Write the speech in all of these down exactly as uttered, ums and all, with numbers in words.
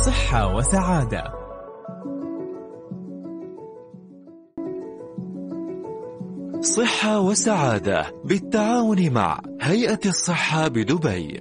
صحة وسعادة. صحة وسعادة بالتعاون مع هيئة الصحة بدبي.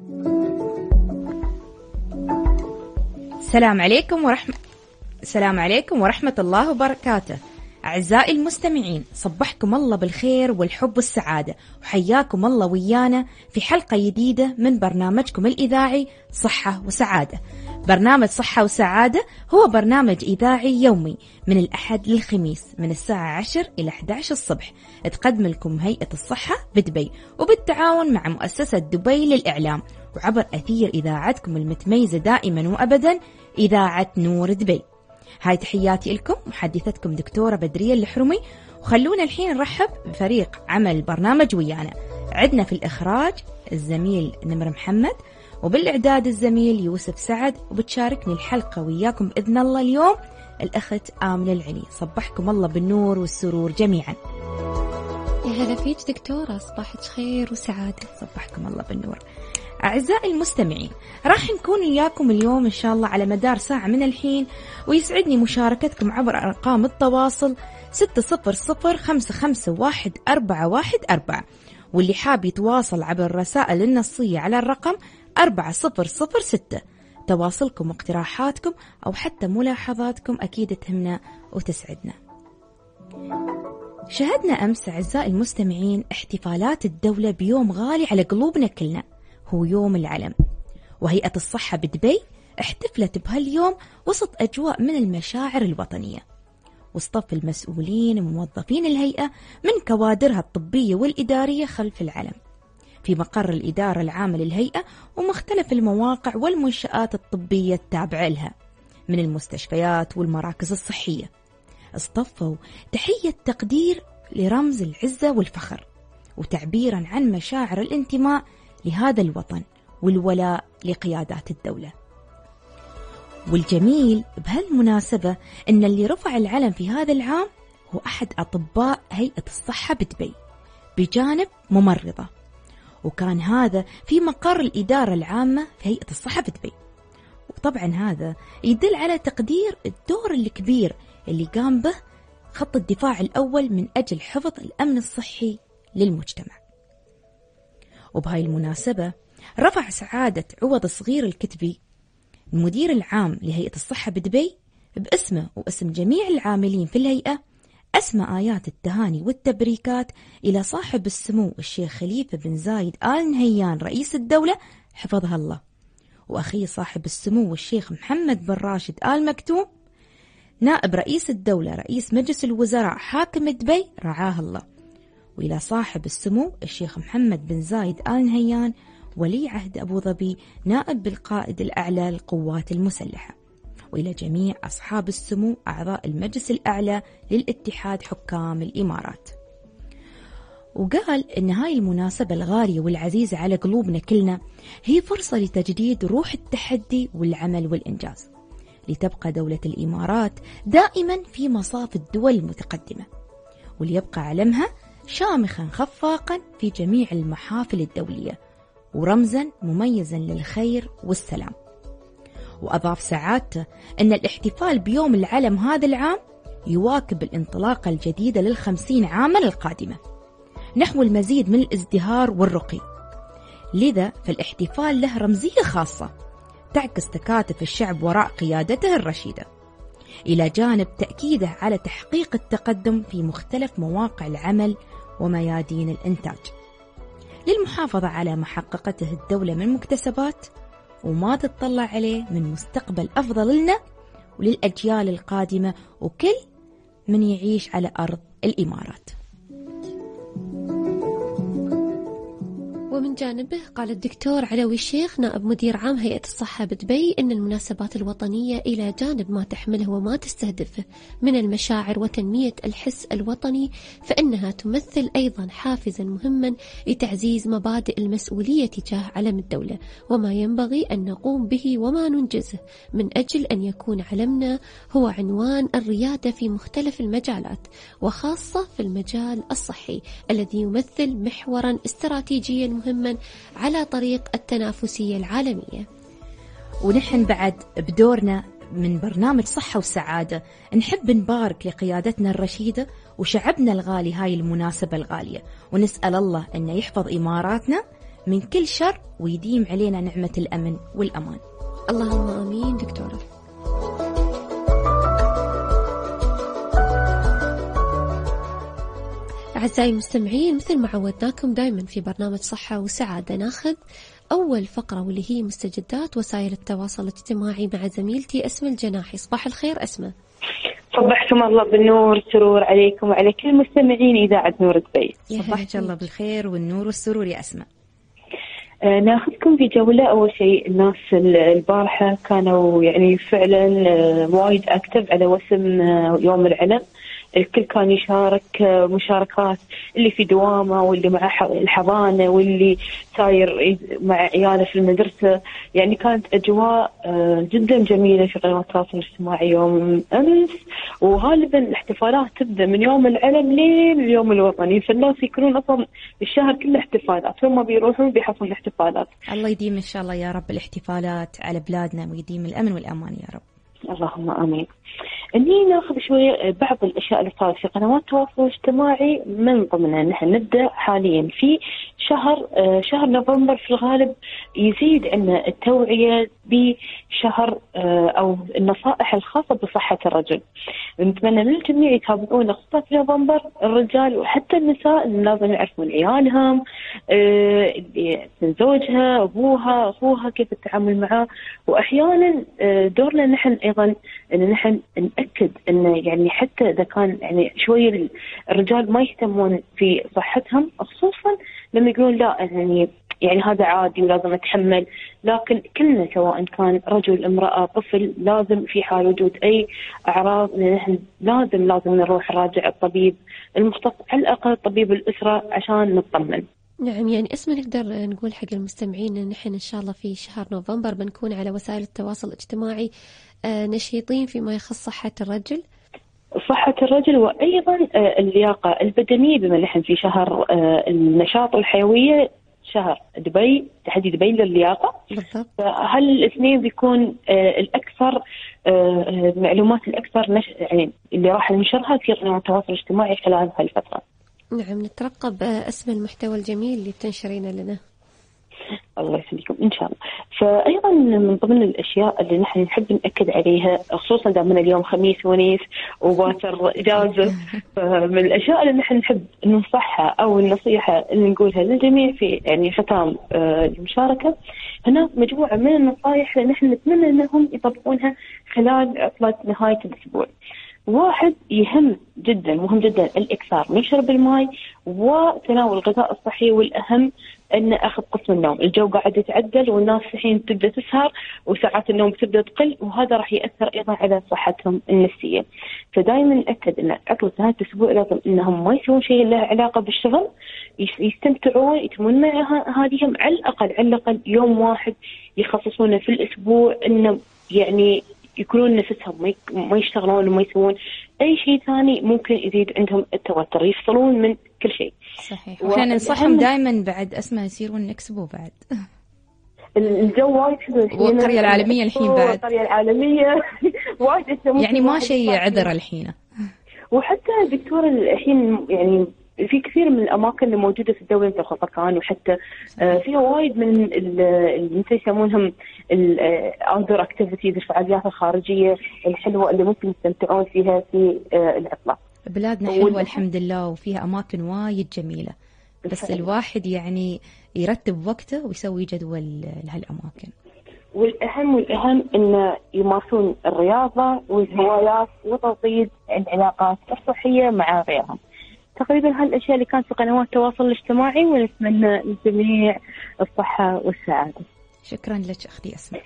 السلام عليكم ورحمة السلام عليكم ورحمة الله وبركاته. أعزائي المستمعين، صبحكم الله بالخير والحب والسعادة، وحياكم الله ويانا في حلقة جديدة من برنامجكم الإذاعي صحة وسعادة. برنامج صحة وسعادة هو برنامج إذاعي يومي من الأحد للخميس من الساعة عشر إلى أحد عشر الصبح، تقدم لكم هيئة الصحة بدبي وبالتعاون مع مؤسسة دبي للإعلام، وعبر أثير إذاعتكم المتميزة دائما وأبدا إذاعة نور دبي. هاي تحياتي لكم، محدثتكم دكتورة بدرية الحرمي. وخلونا الحين نرحب بفريق عمل البرنامج ويانا. عندنا في الإخراج الزميل نمر محمد، وبالإعداد الزميل يوسف سعد، وبتشاركني الحلقة وياكم بإذن الله اليوم الأخت آمنة العلي. صبحكم الله بالنور والسرور جميعا. يا هلا فيك دكتورة، صباحك خير وسعادة. صبحكم الله بالنور. أعزائي المستمعين، راح نكون وياكم اليوم إن شاء الله على مدار ساعة من الحين، ويسعدني مشاركتكم عبر أرقام التواصل ستة صفر صفر خمسة خمسة واحد أربعة واحد أربعة، واللي حاب يتواصل عبر الرسائل النصية على الرقم أربعة صفر صفر ستة. تواصلكم واقتراحاتكم أو حتى ملاحظاتكم أكيد تهمنا وتسعدنا. شهدنا أمس أعزائي المستمعين احتفالات الدولة بيوم غالي على قلوبنا كلنا، هو يوم العلم. وهيئة الصحة بدبي احتفلت بهاليوم وسط أجواء من المشاعر الوطنية، واصطف المسؤولين وموظفين الهيئة من كوادرها الطبية والإدارية خلف العلم في مقر الإدارة العامة للهيئة ومختلف المواقع والمنشآت الطبية التابعة لها من المستشفيات والمراكز الصحية. اصطفوا تحية تقدير لرمز العزة والفخر، وتعبيرا عن مشاعر الانتماء لهذا الوطن والولاء لقيادات الدولة. والجميل بهالمناسبة أن اللي رفع العلم في هذا العام هو أحد أطباء هيئة الصحة بدبي بجانب ممرضة، وكان هذا في مقر الإدارة العامة في هيئة الصحة بدبي. وطبعا هذا يدل على تقدير الدور الكبير اللي قام به خط الدفاع الأول من أجل حفظ الأمن الصحي للمجتمع. وبهاي المناسبة رفع سعادة عوض صغير الكتبي المدير العام لهيئة الصحة بدبي باسمه واسم جميع العاملين في الهيئة أسمى آيات التهاني والتبريكات إلى صاحب السمو الشيخ خليفة بن زايد آل نهيان رئيس الدولة حفظها الله، وأخيه صاحب السمو الشيخ محمد بن راشد آل مكتوم نائب رئيس الدولة رئيس مجلس الوزراء حاكم دبي رعاه الله، وإلى صاحب السمو الشيخ محمد بن زايد آل نهيان ولي عهد أبو ظبي نائب بالقائد الأعلى للقوات المسلحة، وإلى جميع أصحاب السمو أعضاء المجلس الأعلى للاتحاد حكام الإمارات. وقال إن هاي المناسبة الغالية والعزيزة على قلوبنا كلنا هي فرصة لتجديد روح التحدي والعمل والإنجاز، لتبقى دولة الإمارات دائما في مصاف الدول المتقدمة، وليبقى علمها شامخا خفاقا في جميع المحافل الدولية ورمزا مميزا للخير والسلام. وأضاف سعادته أن الاحتفال بيوم العلم هذا العام يواكب الانطلاقة الجديدة للخمسين عاما القادمة نحو المزيد من الازدهار والرقي، لذا فالاحتفال له رمزية خاصة تعكس تكاتف الشعب وراء قيادته الرشيدة، إلى جانب تأكيده على تحقيق التقدم في مختلف مواقع العمل وميادين الإنتاج للمحافظة على ما حققته الدولة من مكتسبات وما تتطلع عليه من مستقبل أفضل لنا وللأجيال القادمة وكل من يعيش على أرض الإمارات. ومن جانبه قال الدكتور علوي الشيخ نائب مدير عام هيئة الصحة بدبي إن المناسبات الوطنية إلى جانب ما تحمله وما تستهدفه من المشاعر وتنمية الحس الوطني، فإنها تمثل أيضا حافزا مهما لتعزيز مبادئ المسؤولية تجاه علم الدولة وما ينبغي أن نقوم به وما ننجزه من أجل أن يكون علمنا هو عنوان الريادة في مختلف المجالات، وخاصة في المجال الصحي الذي يمثل محورا استراتيجيا مهما على طريق التنافسية العالمية. ونحن بعد بدورنا من برنامج صحة وسعادة نحب نبارك لقيادتنا الرشيدة وشعبنا الغالي هاي المناسبة الغالية، ونسأل الله أن يحفظ إماراتنا من كل شر ويديم علينا نعمة الأمن والأمان. اللهم آمين. دكتورة، أعزائي المستمعين، مثل ما عودناكم دائما في برنامج صحة وسعادة ناخذ أول فقرة واللي هي مستجدات وسائل التواصل الاجتماعي مع زميلتي أسماء الجناحي. صباح الخير أسماء. صبحكم الله بالنور والسرور عليكم وعلى كل مستمعين إذاعة نور دبي. صبحك الله بالخير والنور والسرور يا أسماء. آه ناخذكم في جولة. أول شيء الناس البارحة كانوا يعني فعلا آه وايد أكتف على وسم آه يوم العلم. الكل كان يشارك مشاركات، اللي في دوامه واللي مع الحضانة واللي ساير مع عياله في المدرسة. يعني كانت أجواء جدا جميلة في قنوات التواصل الاجتماعي يوم أمس. وغالبا الاحتفالات تبدأ من يوم العلم لين اليوم الوطني، فالناس يكونون أصلا الشهر كله احتفالات، هم بيروحون بيحصلون احتفالات. الله يديم إن شاء الله يا رب الاحتفالات على بلادنا ويديم الأمن والأمان يا رب. اللهم آمين. إني ناخذ شوية بعض الأشياء اللي صارت في قنوات التواصل الاجتماعي، من ضمنها نحن نبدأ حاليا في شهر شهر نوفمبر. في الغالب يزيد عنا التوعية بشهر أو النصائح الخاصة بصحة الرجل. نتمنى من الجميع يتابعون، خصوصا في نوفمبر الرجال وحتى النساء لازم يعرفون عيالهم، من زوجها، أبوها، أخوها، كيف التعامل معه. وأحيانا دورنا نحن أيضا أن نحن نأكد أن يعني حتى إذا كان يعني شوية الرجال ما يهتمون في صحتهم، خصوصا لما يقولون لا يعني يعني هذا عادي ولازم أتحمل، لكن كلنا سواء كان رجل، امرأة، طفل، لازم في حال وجود أي أعراض نحن لازم لازم نروح نراجع الطبيب المختص، على الأقل طبيب الأسرة، عشان نطمن. نعم، يعني اسمه نقدر نقول حق المستمعين إن نحن إن شاء الله في شهر نوفمبر بنكون على وسائل التواصل الاجتماعي نشيطين فيما يخص صحة الرجل صحة الرجل وأيضا اللياقة البدنية، بما نحن في شهر النشاط والحيوية، شهر دبي، تحدي دبي للياقة. بالضبط. هل الاثنين بيكون الأكثر المعلومات الأكثر نش... يعني اللي راح ننشرها في قنوات التواصل الاجتماعي خلال هذه الفترة. نعم، نترقب اسم المحتوى الجميل اللي بتنشرينه لنا. الله يسلمكم إن شاء الله. فأيضا من ضمن الأشياء اللي نحن نحب نأكد عليها، خصوصا دامنا اليوم خميس ونيس وباكر إجازة، من الأشياء اللي نحن نحب ننصحها أو النصيحة اللي نقولها للجميع في يعني ختام المشاركة، هناك مجموعة من النصائح اللي نحن نتمنى أنهم يطبقونها خلال عطلة نهاية الأسبوع. واحد يهم جدا مهم جدا الإكثار من شرب الماء وتناول الغذاء الصحي، والأهم أن أخذ قسم النوم. الجو قاعد يتعدل والناس الحين تبدأ تسهر وساعات النوم تبدأ تقل، وهذا راح يأثر أيضا على صحتهم النفسية. فدائما نأكد أن عطلة نهاية الأسبوع لازم أنهم ما يسوون شيء له علاقة بالشغل، يستمتعون، يتمون مع أهاليهم، على الأقل على الأقل يوم واحد يخصصونه في الأسبوع إنه يعني يكونون نفسهم، ما يشتغلون وما يسوون أي شيء ثاني ممكن يزيد عندهم التوتر، يفصلون من كل شيء. صحيح. وإحنا ننصحهم دائما بعد أسماء يصيرون نكسبوا بعد. الجو وايد حلو الحين، والقرية العالمية الحين بعد. القرية العالمية وايد يعني ما شيء عذر الحين. وحتى دكتور الحين يعني في كثير من الأماكن اللي موجودة في الدولة مثل خفقان، وحتى آه فيها وايد من اللي يسمونهم الأوتدور أكتيفيتيز، الفعاليات الخارجية الحلوة اللي ممكن يستمتعون فيها في آه العطلة. بلادنا حلوة الحمد لله، وفيها أماكن وايد جميلة، بس الواحد يعني يرتب وقته ويسوي جدول لهالأماكن. والأهم والأهم إن يمارسون الرياضة والهوايات وتوطيد العلاقات الصحية مع غيرهم. تقريبا هالأشياء اللي كانت في قنوات التواصل الاجتماعي، ونتمنى للجميع الصحة والسعادة. شكرا لك أختي أسماء.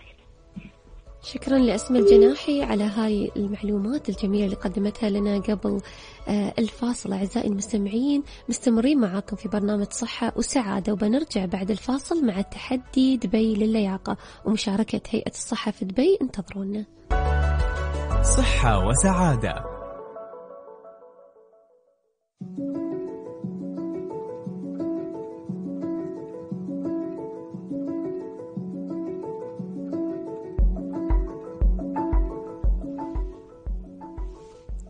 شكرا لأسماء الجناحي على هاي المعلومات الجميلة اللي قدمتها لنا قبل الفاصل. أعزائي المستمعين، مستمرين معاكم في برنامج صحة وسعادة، وبنرجع بعد الفاصل مع تحدي دبي للياقة ومشاركة هيئة الصحة في دبي. انتظرونا. صحة وسعادة.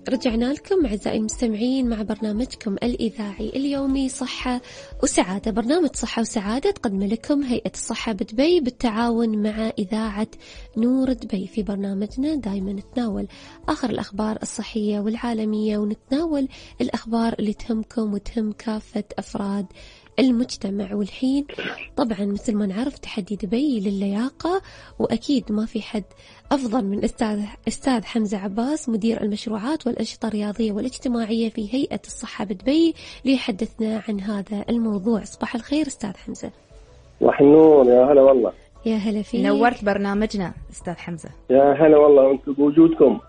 رجعنا لكم أعزائي المستمعين مع برنامجكم الإذاعي اليومي صحة وسعادة. برنامج صحة وسعادة تقدم لكم هيئة الصحة بدبي بالتعاون مع إذاعة نور دبي. في برنامجنا دائما نتناول آخر الأخبار الصحية والعالمية، ونتناول الأخبار اللي تهمكم وتهم كافة أفراد المجتمع. والحين طبعا مثل ما نعرف تحدي دبي للياقة، وأكيد ما في حد أفضل من أستاذ أستاذ حمزة عباس مدير المشروعات والأنشطة الرياضية والاجتماعية في هيئة الصحة بدبي ليحدثنا عن هذا الموضوع. صباح الخير أستاذ حمزة. صباح النور، يا هلا والله. يا هلا فيك، نورت برنامجنا أستاذ حمزة. يا هلا والله وأنتم بوجودكم.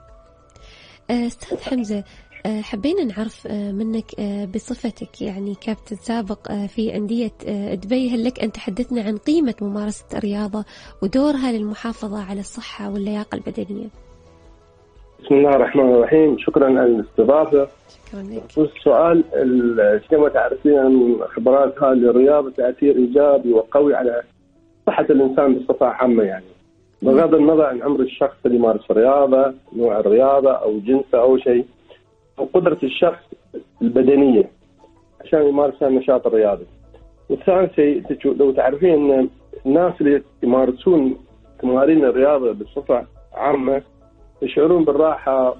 أستاذ حمزة، حبينا نعرف منك بصفتك يعني كابتن سابق في أندية دبي، هل لك أن تحدثنا عن قيمة ممارسة الرياضة ودورها للمحافظة على الصحة واللياقة البدنية؟ بسم الله الرحمن الرحيم، شكرا على الاستضافة. شكرا لك. السؤال كما تعرفين من خبرات هذه الرياضة تأثير إيجابي وقوي على صحة الإنسان بصفة عامة، يعني بغض النظر عن عمر الشخص اللي يمارس الرياضة، نوع الرياضة أو جنسه أو شيء، وقدرة الشخص البدنية عشان يمارس النشاط الرياضي. والثاني شيء لو تعرفين أن الناس اللي يمارسون تمارين الرياضة بصفة عامة يشعرون بالراحة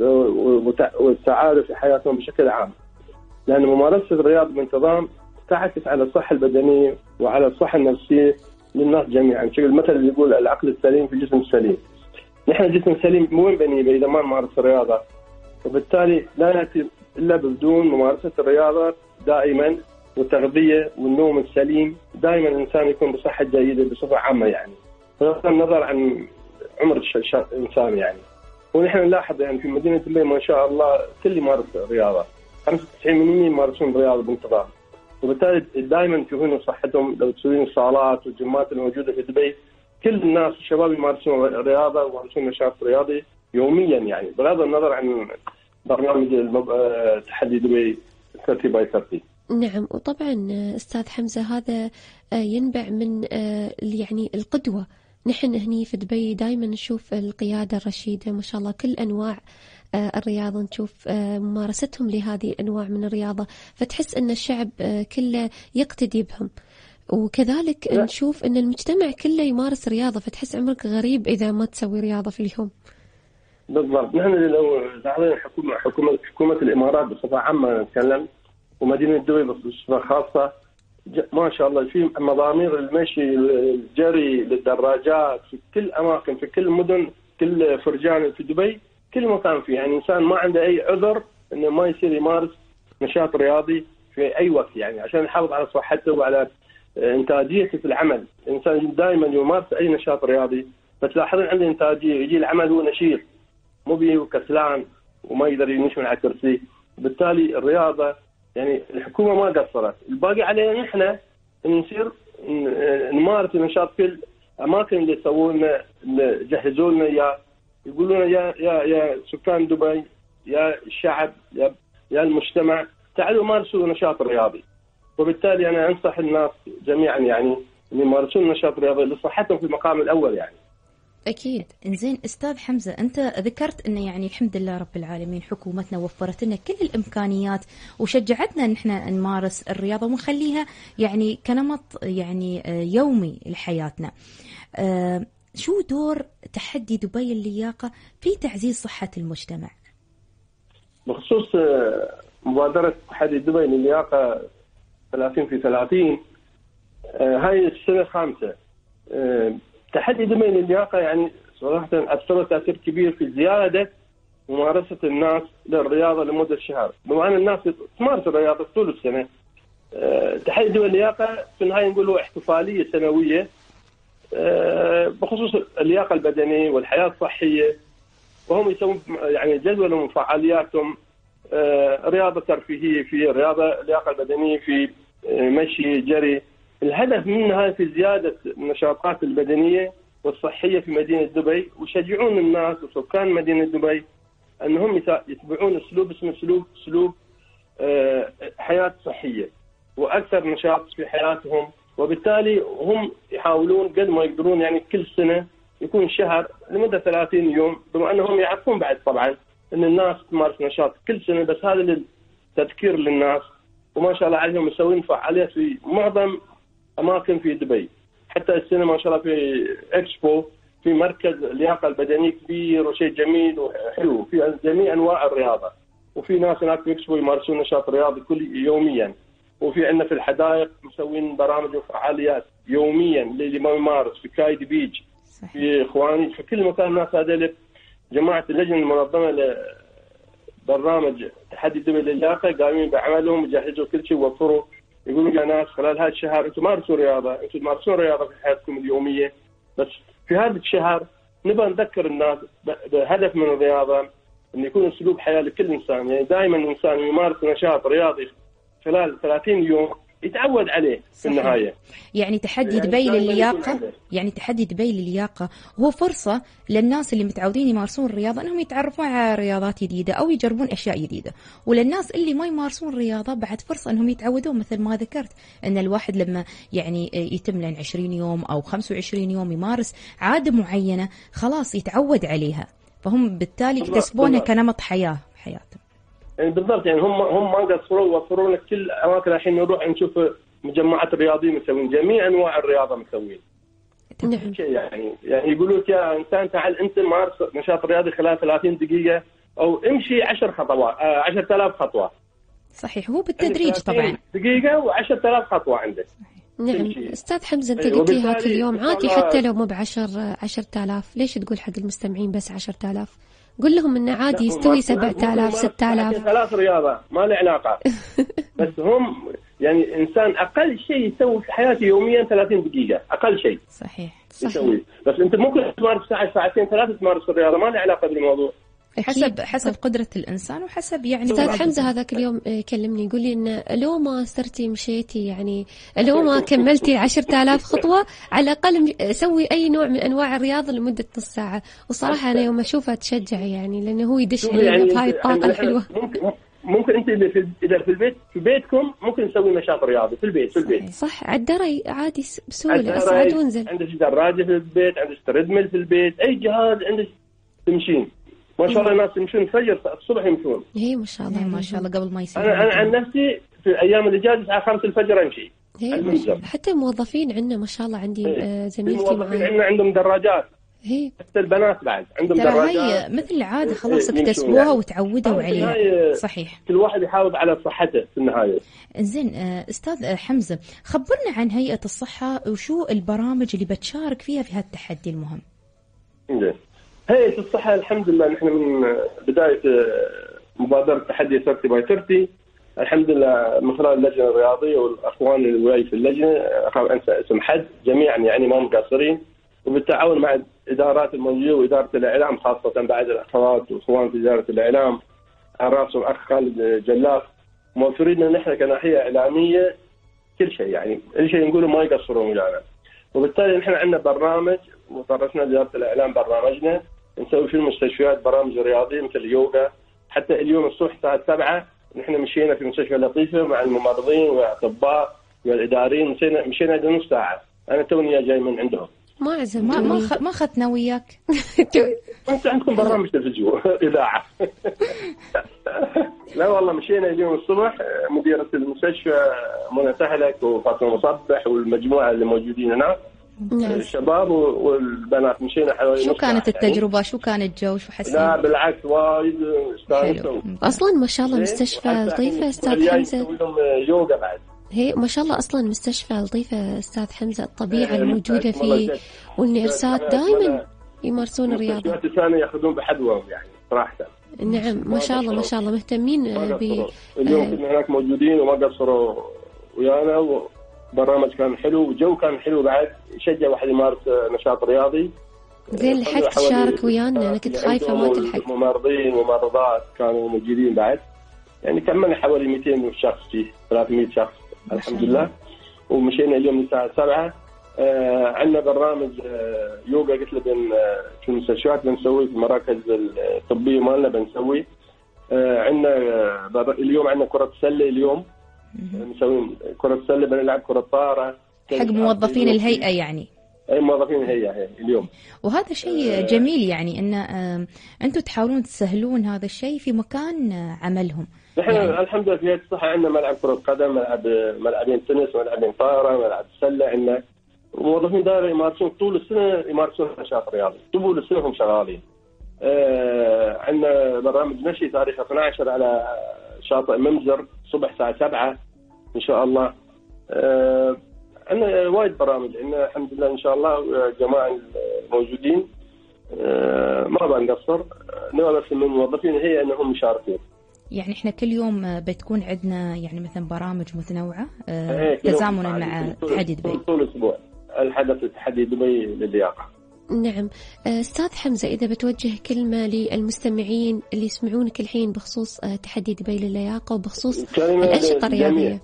والسعادة في حياتهم بشكل عام، لأن ممارسة الرياضة بانتظام تعكس على الصحة البدنية وعلى الصحة النفسية للناس جميعا. شكل المثل اللي يقول العقل السليم في الجسم السليم. نحن الجسم السليم مو بني إذا ما نمارس الرياضة، وبالتالي لا يأتي إلا بدون ممارسة الرياضة دائما والتغذية والنوم السليم. دائما الإنسان يكون بصحة جيدة بصفة عامة، يعني بغض النظر عن عمر الإنسان. يعني ونحن نلاحظ يعني في مدينة دبي ما شاء الله كل يمارس الرياضة، خمسة وتسعين بالمئة يمارسون الرياضة بانتظام، وبالتالي دائما يشوفون صحتهم. لو تسوين الصالات والجيمات الموجودة في دبي كل الناس الشباب يمارسون الرياضة ويمارسون نشاط رياضي يوميا، يعني بغض النظر عن برنامج تحدي دبي ثلاثين باي ثلاثين. نعم، وطبعا أستاذ حمزة هذا ينبع من يعني القدوة. نحن هني في دبي دائما نشوف القيادة الرشيدة ما شاء الله، كل أنواع الرياضة نشوف ممارستهم لهذه الأنواع من الرياضة، فتحس أن الشعب كله يقتدي بهم. وكذلك لا. نشوف أن المجتمع كله يمارس رياضة، فتحس عمرك غريب إذا ما تسوي رياضة في اليوم. بالضبط. نحن لو تعالى حكومة حكومة حكومة الإمارات بصفة عامة نتكلم، ومدينة دبي بصفة خاصة، ما شاء الله في مضامير المشي الجري للدراجات في كل أماكن، في كل مدن، كل فرجان في دبي، كل مكان فيه. يعني إنسان ما عنده أي عذر إنه ما يصير يمارس نشاط رياضي في أي وقت، يعني عشان يحافظ على صحته وعلى إنتاجيته في العمل. الإنسان دائما يمارس أي نشاط رياضي فتلاحظين عنده إنتاجية، يجي العمل هو نشيط مو بيه كسلان وما يقدر يمشي من على كرسي. بالتالي الرياضة يعني الحكومة ما قصرت، الباقي علينا نحن ان نصير نمارس النشاط في الاماكن اللي يسوون يجهزوا لنا اياه، يقولون يا يا يا سكان دبي، يا الشعب، يا يا المجتمع، تعالوا مارسوا نشاط رياضي. وبالتالي انا انصح الناس جميعا يعني ان يمارسون النشاط الرياضي لصحتهم في المقام الاول. يعني أكيد. إنزين أستاذ حمزة، أنت ذكرت أنه يعني الحمد لله رب العالمين حكومتنا وفرت لنا كل الإمكانيات وشجعتنا أن احنا نمارس الرياضة ونخليها يعني كنمط يعني يومي لحياتنا. أه شو دور تحدي دبي اللياقة في تعزيز صحة المجتمع؟ بخصوص مبادرة تحدي دبي للياقة ثلاثين في ثلاثين، هاي السنة الخامسة. أه تحدي دبي للياقة يعني صراحة أثر تأثير كبير في زيادة ممارسة الناس للرياضة لمدة شهر، بما أن الناس تمارس الرياضة طول السنة. أه تحدي دبي للياقة في النهاية نقول هو احتفالية سنوية أه بخصوص اللياقة البدنية والحياة الصحية، وهم يسوون يعني جدول من فعالياتهم. أه رياضة ترفيهية، في رياضة اللياقة البدنية، في مشي، جري. الهدف منها في زيادة النشاطات البدنية والصحية في مدينة دبي، ويشجعون الناس وسكان مدينة دبي أنهم يتبعون أسلوب اسمه أسلوب أسلوب حياة صحية وأكثر نشاط في حياتهم. وبالتالي هم يحاولون قد ما يقدرون يعني كل سنة يكون شهر لمدة ثلاثين يوم، بما أنهم يعرفون بعد طبعا ان الناس تمارس نشاط كل سنه، بس هذا للتذكير للناس. وما شاء الله عليهم مسوين فعاليات في معظم اماكن في دبي. حتى السنه ما شاء الله في اكسبو في مركز اللياقه البدنيه كبير وشيء جميل وحلو في جميع انواع الرياضه، وفي ناس هناك في اكسبو يمارسون نشاط رياضي كل يوميا. وفي عندنا في الحدائق مسوين برامج وفعاليات يوميا للي ما يمارس، في كايد بيج، في اخواني في كل مكان. الناس هذول جماعه اللجنه المنظمه لبرنامج تحدي دبي للياقه قايمين بعملهم، يجهزوا كل شيء ووفروا. يقولون يا ناس خلال هذا الشهر انتم مارسوا رياضه، انتم تمارسون رياضه في حياتكم اليوميه، بس في هذا الشهر نبغى نذكر الناس بهدف من الرياضه ان يكون اسلوب حياه لكل انسان. يعني دائما الانسان يمارس نشاط رياضي خلال ثلاثين يوم يتعود عليه في النهايه. يعني تحدي يعني دبي للياقه، يعني تحدي دبي للياقه هو فرصه للناس اللي متعودين يمارسون الرياضه انهم يتعرفون على رياضات جديده او يجربون اشياء جديده، وللناس اللي ما يمارسون الرياضه بعد فرصه انهم يتعودون. مثل ما ذكرت ان الواحد لما يعني يتم له عشرين يوم او خمسة وعشرين يوم يمارس عاده معينه خلاص يتعود عليها، فهم بالتالي يكتسبونها كنمط حياه حياتهم. يعني بالضبط، يعني هم هم ما قصروا وفروا لك كل اماكن. الحين نروح نشوف مجمعات الرياضيين مسوين جميع انواع الرياضه مسوين. نعم. يعني يعني يقولوا لك يا انسان تعال انت مارس نشاط رياضي خلال ثلاثين دقيقه او امشي عشر خطوات عشرة آلاف خطوه. صحيح، هو بالتدريج طبعا. دقيقه وعشرة آلاف خطوه عندك. نعم استاذ حمزه، انت قلتيها كل يوم عادي حتى لو مو بعشر عشرة آلاف، ليش تقول حق المستمعين بس عشرة آلاف؟ قل لهم إنه عادي يستوي سبعة آلاف ستة آلاف. ثلاث رياضة ما له علاقة. بس هم يعني إنسان أقل شيء يسوي في حياته يوميا ثلاثين دقيقة أقل شيء. صحيح. يسوي. بس أنت ممكن تمارس ساعة ساعتين ثلاثة تمارس الرياضة، ما له علاقة بالموضوع. حسب حسب قدرة الإنسان وحسب يعني. أستاذ حمزة هذاك اليوم كلمني يقول لي إن لو ما صرتي مشيتي يعني لو ما كملتي عشرة آلاف خطوة على الأقل سوي أي نوع من أنواع الرياضة لمدة نص ساعة. وصراحة أنا يوم أشوفه أتشجع يعني لأنه هو يدش علينا بهاي الطاقة الحلوة. ممكن ممكن أنت إذا في إذا في البيت في بيتكم ممكن تسوي نشاط رياضي في البيت في البيت. صح، على الدري عادي بسهولة أصعد وانزل. عندك دراجة في البيت، عندك تريدميل في البيت، أي جهاز عندك تمشين. ما شاء الله الناس يمشون الفجر الصبح يمشون. ايه ما شاء الله ما شاء الله قبل ما يصير. انا انا عن نفسي في ايام الاجازه الساعه خمسة الفجر امشي. ايه حتى الموظفين عندنا ما شاء الله عندي إيه. زميلتي الموظفين عندنا عندهم دراجات. ايه حتى البنات بعد عندهم دراجات. هي مثل العاده خلاص اكتسبوها يعني. وتعودوا عليها. صحيح. كل واحد يحافظ على صحته في النهايه. زين استاذ حمزه، خبرنا عن هيئه الصحه وشو البرامج اللي بتشارك فيها في هالتحدي المهم. زين. هيئة الصحة الحمد لله نحن من بداية مبادرة تحدي ثلاثين باي ثلاثين الحمد لله من خلال اللجنة الرياضية والأخوان اللي وياي في اللجنة أخاف أنسى اسم حد جميعا يعني ما مقصرين، وبالتعاون مع الإدارات الموجودة وإدارة الإعلام خاصة بعد الأخوات وإخوان في إدارة الإعلام على رأسهم أخ خالد جلاف موفرين لنا نحن كناحية إعلامية كل شيء، يعني أي شيء نقوله ما يقصرون ويانا. وبالتالي نحن عندنا برنامج وطرسنا إدارة الإعلام برنامجنا نسوي في المستشفيات برامج رياضية مثل اليوغا. حتى اليوم الصبح الساعة سبعة نحن مشينا في مستشفى لطيفة مع الممرضين والأطباء والإداريين، مشينا مشينا نص ساعة. أنا توني جاي من عندهم. ما عزم ما ما خ... ما خدنا وياك. أنت عندكم برامج تلفزيون إذاعة. لا والله مشينا اليوم الصبح مديرة المستشفى منى سهلك وفاطمة مصبح والمجموعة اللي موجودين هناك. نعم. الشباب والبنات مشينا حوالي. شو كانت التجربة؟ يعني. شو كان الجو؟ شو حسيت؟ لا بالعكس وايد استانسوا. أصلا ما شاء الله مستشفى لطيفة أستاذ حمزة. يوغا بعد. هي ما شاء الله أصلا مستشفى لطيفة أستاذ حمزة، الطبيعة الموجودة فيه والنيرسات دائما يمارسون الرياضة. المستشفيات الثانية يأخذون بحذوهم يعني صراحة. نعم ما شاء الله ما شاء الله مهتمين ب. اليوم كنا هناك موجودين وما قصروا ويانا. برنامج كان حلو وجو كان حلو بعد يشجع واحد يمارس نشاط رياضي. زين لحقت تشارك ويانا؟ أنا كنت خايفة ما تلحق. ممرضين وممرضات كانوا موجودين بعد، يعني كملنا حوالي مئتين شخص فيه ثلاثمئة شخص الحمد لله. ومشينا اليوم الساعة سبعة. آه عندنا برنامج آه يوغا قلت له بن آه في المستشفيات بنسوي في المراكز الطبية مالنا بنسوي. آه عندنا آه اليوم عندنا كرة سلة اليوم مسوين كرة سلة، بنلعب كرة طائرة حق موظفين الهيئة يعني. اي موظفين هي, هي اليوم. وهذا شيء جميل يعني ان انتم تحاولون تسهلون هذا الشيء في مكان عملهم. نحن يعني الحمد لله في هيئة الصحة عندنا ملعب كرة قدم، ملعب ملعبين تنس، ملعبين طائرة، ملعب سلة. عندنا موظفين دائرة يمارسون طول السنة، يمارسون نشاط رياضي طول السنة هم شغالين. آه عندنا برنامج مشي تاريخ اثني عشر على شاطئ ممزر صبح الساعة سبعة إن شاء الله. آه عندنا وايد برامج، عندنا الحمد لله إن شاء الله جماعة الموجودين آه ما بنقصر. نبغى بس من الموظفين هي أنهم يشاركون. يعني احنا كل يوم بتكون عندنا يعني مثلا برامج متنوعة آه تزامنا مع تحدي دبي طول الأسبوع. الحدث تحدي دبي لللياقة. نعم أستاذ حمزة، إذا بتوجه كلمة للمستمعين اللي يسمعونك الحين بخصوص تحدي دبي لللياقة وبخصوص الأنشطة الرياضية.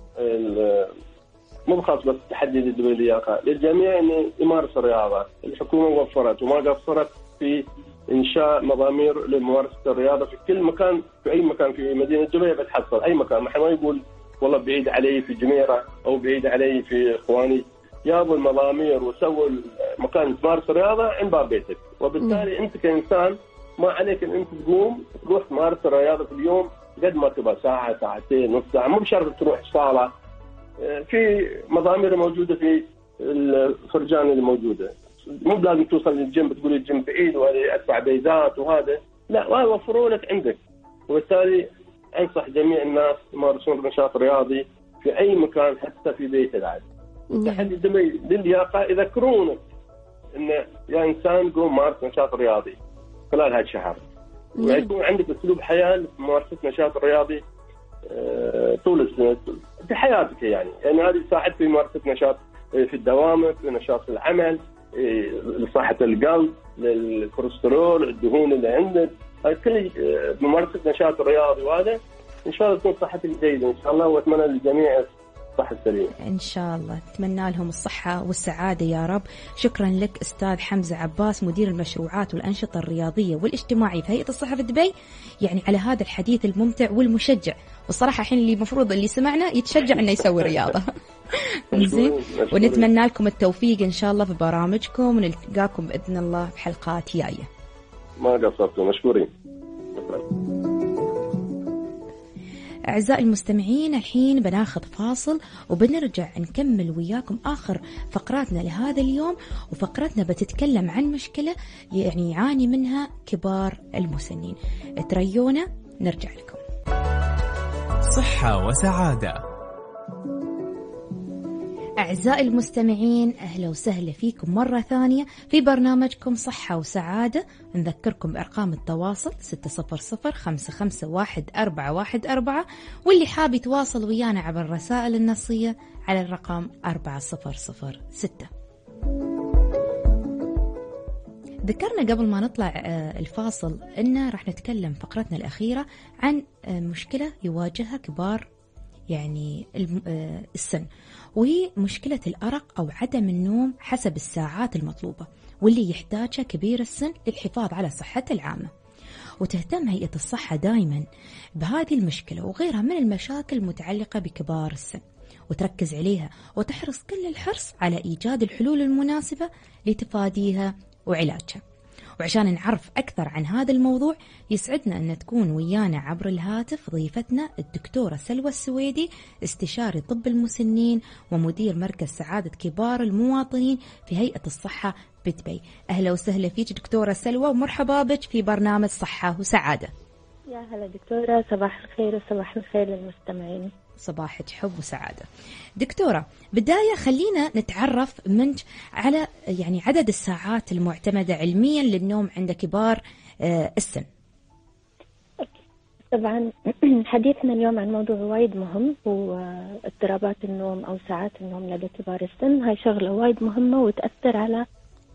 مو خاص بس تحدي دبي لللياقة، للجميع أن يمارس الرياضة. الحكومة وفرت وما قصرت في إنشاء مضامير لممارسة الرياضة في كل مكان، في أي مكان في مدينة دبي بتحصل أي مكان. ما حد ما يقول والله بعيد علي في جميرة أو بعيد علي في إخواني. جابوا المضامير وسووا مكان تمارس الرياضة عند باب بيتك، وبالتالي أنت كإنسان ما عليك أن أنت تقوم تروح تمارس الرياضة في اليوم قد ما تبغى، ساعة ساعتين نص ساعة، مو بشرط تروح صالة. في مضامير موجودة في الفرجان اللي موجودة، مو لازم توصل للجيم بتقول الجيم بعيد وهذا أدفع بيزات وهذا لا، ويوفروا لك عندك. وبالتالي أنصح جميع الناس يمارسون نشاط رياضي في أي مكان حتى في بيت العاد. تحدي دبي للياقة يذكرونك إن يا إنسان قوم مارس نشاط رياضي خلال هذا الشهر، ويكون عندك أسلوب حياة لممارسة نشاط رياضي طول السنة في حياتك. يعني يعني هذه تساعد في ممارسة نشاط في الدوام، في نشاط في العمل، لصحة القلب، للكوليسترول، الدهون اللي عندك. هاي كل ممارسة نشاط رياضي، وهذا إن شاء الله تكون صحتك جيدة إن شاء الله. وأتمنى للجميع الصحة السليمة إن شاء الله. أتمنى لهم الصحة والسعادة يا رب. شكرا لك أستاذ حمزة عباس، مدير المشروعات والأنشطة الرياضية والاجتماعية في هيئة الصحة في دبي، يعني على هذا الحديث الممتع والمشجع. والصراحة الحين اللي المفروض اللي سمعنا يتشجع إنه يسوي رياضة. زين، ونتمنى لكم التوفيق إن شاء الله في برامجكم، ونلقاكم بإذن الله في حلقات جاية. ما قصرتوا، مشكورين. أعزائي المستمعين، الحين بناخذ فاصل وبنرجع نكمل وياكم آخر فقراتنا لهذا اليوم. وفقرتنا بتتكلم عن مشكلة يعني يعاني منها كبار المسنين. تريونا نرجع لكم. صحة وسعادة. أعزائي المستمعين، أهلا وسهلا فيكم مرة ثانية في برنامجكم صحة وسعادة. نذكركم بأرقام التواصل ستة صفر صفر خمسة خمسة واحد أربعة واحد أربعة، واللي حاب يتواصل ويانا عبر الرسائل النصية على الرقم أربعة صفر صفر ستة. ذكرنا قبل ما نطلع الفاصل إن راح نتكلم فقرتنا الأخيرة عن مشكلة يواجهها كبار يعني السن، وهي مشكلة الأرق أو عدم النوم حسب الساعات المطلوبة، واللي يحتاجها كبير السن للحفاظ على صحته العامة. وتهتم هيئة الصحة دائما بهذه المشكلة وغيرها من المشاكل المتعلقة بكبار السن، وتركز عليها وتحرص كل الحرص على إيجاد الحلول المناسبة لتفاديها وعلاجها. وعشان نعرف أكثر عن هذا الموضوع يسعدنا أن تكون ويانا عبر الهاتف ضيفتنا الدكتورة سلوى السويدي، استشاري طب المسنين ومدير مركز سعادة كبار المواطنين في هيئة الصحة بدبي. أهلا وسهلا فيك دكتورة سلوى، ومرحبا بك في برنامج صحة وسعادة. يا هلا دكتورة، صباح الخير وصباح الخير للمستمعين. صباحك حب وسعادة. دكتورة، بداية خلينا نتعرف منك على يعني عدد الساعات المعتمدة علميا للنوم عند كبار السن. طبعا حديثنا اليوم عن موضوع وايد مهم، هو اضطرابات النوم أو ساعات النوم لدى كبار السن. هاي شغلة وايد مهمة وتأثر على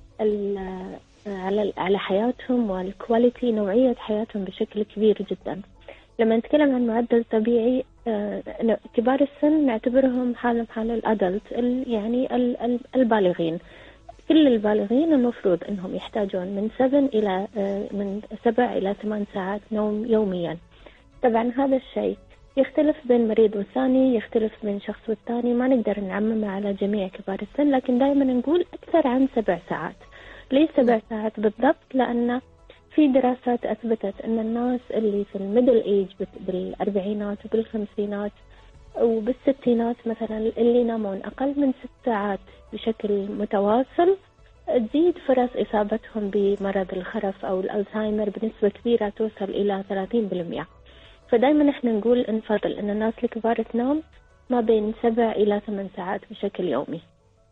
على على حياتهم والكواليتي، نوعية حياتهم بشكل كبير جدا. لما نتكلم عن معدل طبيعي، كبار السن نعتبرهم حالهم حال الأدلت، يعني البالغين. كل البالغين المفروض أنهم يحتاجون من سبع إلى من سبع إلى ثمان ساعات نوم يوميا. طبعا هذا الشيء يختلف بين مريض والثاني، يختلف بين شخص والثاني، ما نقدر نعممه على جميع كبار السن، لكن دائما نقول أكثر عن سبع ساعات. ليش سبع ساعات بالضبط؟ لأن في دراسات أثبتت أن الناس اللي في الميدل إيج بالأربعينات وبالخمسينات وبالستينات مثلا اللي ينامون أقل من ست ساعات بشكل متواصل تزيد فرص إصابتهم بمرض الخرف أو الألزهايمر بنسبة كبيرة توصل إلى ثلاثين بالمئة. فدايما إحنا نقول نفضل أن الناس الكبار تنام ما بين سبع إلى ثمان ساعات بشكل يومي.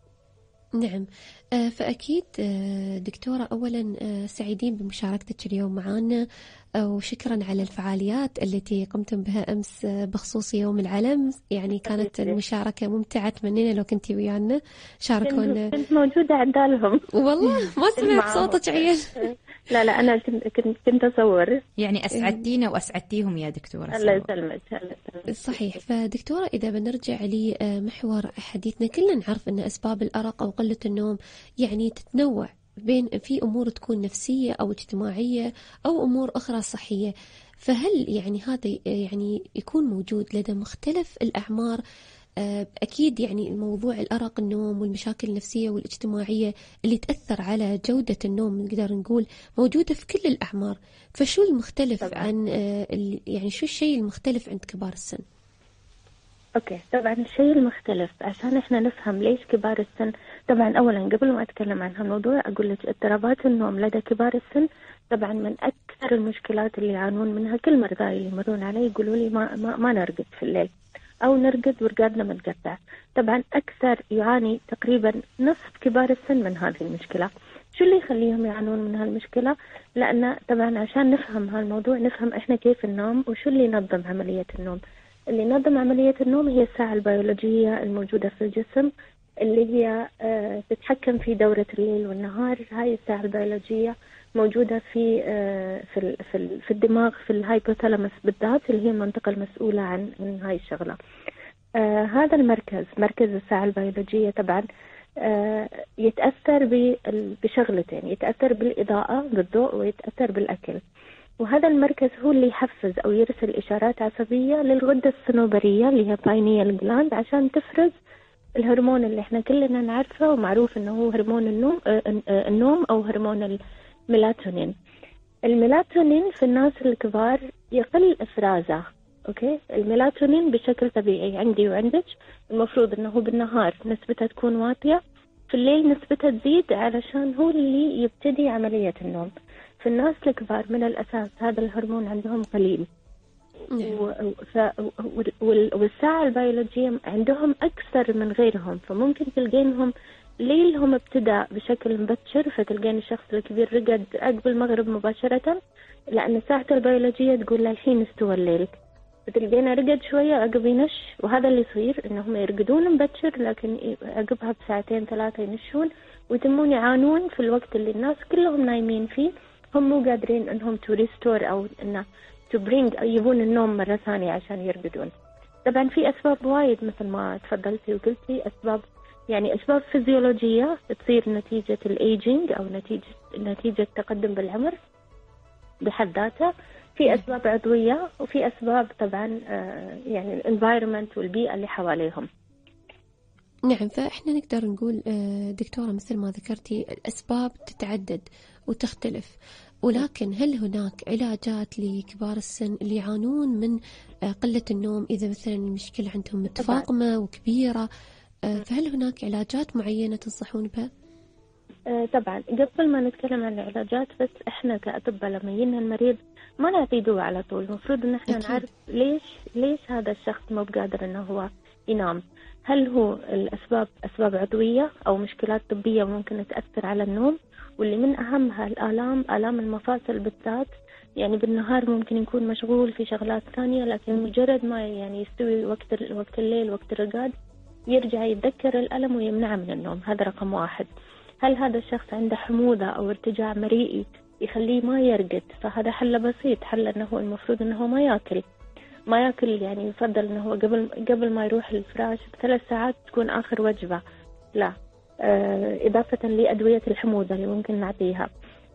نعم. فأكيد دكتورة، أولا سعيدين بمشاركتك اليوم معنا، وشكرا على الفعاليات التي قمتم بها أمس بخصوص يوم العلم. يعني كانت المشاركة ممتعة، تمنينا لو كنتي ويانا شاركونا. كنت موجودة عندهم والله ما سمعت صوتك عيال. لا لا أنا كنت كنت أصور. يعني أسعدتينا وأسعدتيهم يا دكتورة. الله يسلمك. صحيح. فدكتورة، إذا بنرجع لمحور حديثنا، كلنا نعرف أن أسباب الأرق أو قلة النوم يعني تتنوع بين في أمور تكون نفسية أو اجتماعية أو أمور أخرى صحية. فهل يعني هذا يعني يكون موجود لدى مختلف الأعمار؟ أكيد يعني الموضوع الأرق، النوم والمشاكل النفسية والاجتماعية اللي تأثر على جودة النوم نقدر نقول موجودة في كل الأعمار. فشو المختلف طبعا. عن يعني شو الشيء المختلف عند كبار السن؟ أوكي، طبعا الشيء المختلف عشان إحنا نفهم ليش كبار السن. طبعا أولا قبل ما أتكلم عن هالموضوع أقول لك اضطرابات النوم لدى كبار السن طبعا من أكثر المشكلات اللي يعانون منها. كل مرضاي اللي يمرون علي يقولوا لي ما, ما, ما نرقد في الليل أو نرقد ورقادنا متقطع. طبعا أكثر يعاني تقريبا نصف كبار السن من هذه المشكلة. شو اللي يخليهم يعانون من هالمشكلة؟ لأن طبعا عشان نفهم هالموضوع نفهم إحنا كيف ننام وشو اللي ينظم عملية النوم. اللي ينظم عملية النوم هي الساعة البيولوجية الموجودة في الجسم اللي هي آه تتحكم في دورة الليل والنهار. هاي الساعة البيولوجية موجودة في آه في في في الدماغ، في الهايبوثالاموس بالذات، اللي هي المنطقة المسؤولة عن عن هاي الشغلة. آه هذا المركز، مركز الساعة البيولوجية طبعا آه يتأثر بشغلتين، يتأثر بالإضاءة بالضوء ويتأثر بالأكل. وهذا المركز هو اللي يحفز أو يرسل إشارات عصبية للغدة الصنوبرية اللي هي باينيال جلاند عشان تفرز الهرمون اللي احنا كلنا نعرفه ومعروف انه هو هرمون النوم النوم او هرمون الميلاتونين. الميلاتونين في الناس الكبار يقل افرازه. اوكي، الميلاتونين بشكل طبيعي عندي وعندك المفروض انه بالنهار نسبتها تكون واطيه، في الليل نسبتها تزيد علشان هو اللي يبتدي عمليه النوم. في الناس الكبار من الاساس هذا الهرمون عندهم قليل. والساعة البيولوجية عندهم أكثر من غيرهم، فممكن تلقينهم ليلهم ابتدأ بشكل مبكر، فتلقين الشخص الكبير رقد عقب المغرب مباشرة لأن ساعته البيولوجية تقول له الحين استوى الليل، فتلقينا رقد شوية عقب ينش. وهذا اللي يصير إنهم يرقدون مبكر لكن عقبها بساعتين ثلاثة ينشون ويتمون يعانون في الوقت اللي الناس كلهم نايمين فيه. هم مو قادرين إنهم تو ريستور أو إنه to bring يبون النوم مرة ثانية عشان يرقدون. طبعا في أسباب وايد مثل ما تفضلتي وقلتي، أسباب يعني أسباب فيزيولوجية تصير نتيجة الأيجينج أو نتيجة نتيجة تقدم بالعمر بحد ذاته. في أسباب عضوية وفي أسباب طبعا يعني الانفايرمنت والبيئة اللي حواليهم. نعم، فإحنا نقدر نقول دكتورة مثل ما ذكرتي الأسباب تتعدد وتختلف، ولكن هل هناك علاجات لكبار السن اللي يعانون من قلة النوم إذا مثلا المشكلة عندهم متفاقمة وكبيرة؟ فهل هناك علاجات معينة تنصحون بها؟ طبعا قبل ما نتكلم عن العلاجات، بس احنا كأطباء لما يجينا المريض ما نعطيه دواء على طول. المفروض ان احنا أكيد. نعرف ليش ليش هذا الشخص مو بقادر انه هو ينام. هل هو الأسباب أسباب عضوية أو مشكلات طبية ممكن تأثر على النوم، واللي من أهمها الآلام آلام المفاصل بالذات. يعني بالنهار ممكن يكون مشغول في شغلات ثانية، لكن مجرد ما يعني يستوي وقت وقت الليل وقت الرقاد يرجع يتذكر الألم ويمنعه من النوم. هذا رقم واحد. هل هذا الشخص عنده حموضة أو ارتجاع مريئي يخليه ما يرقد؟ فهذا حل بسيط، حل أنه المفروض أنه ما يأكل ما يأكل يعني يفضل أنه هو قبل قبل ما يروح الفراش بثلاث ساعات تكون آخر وجبة. لا، آه إضافة لأدوية الحموضة اللي ممكن نعطيها.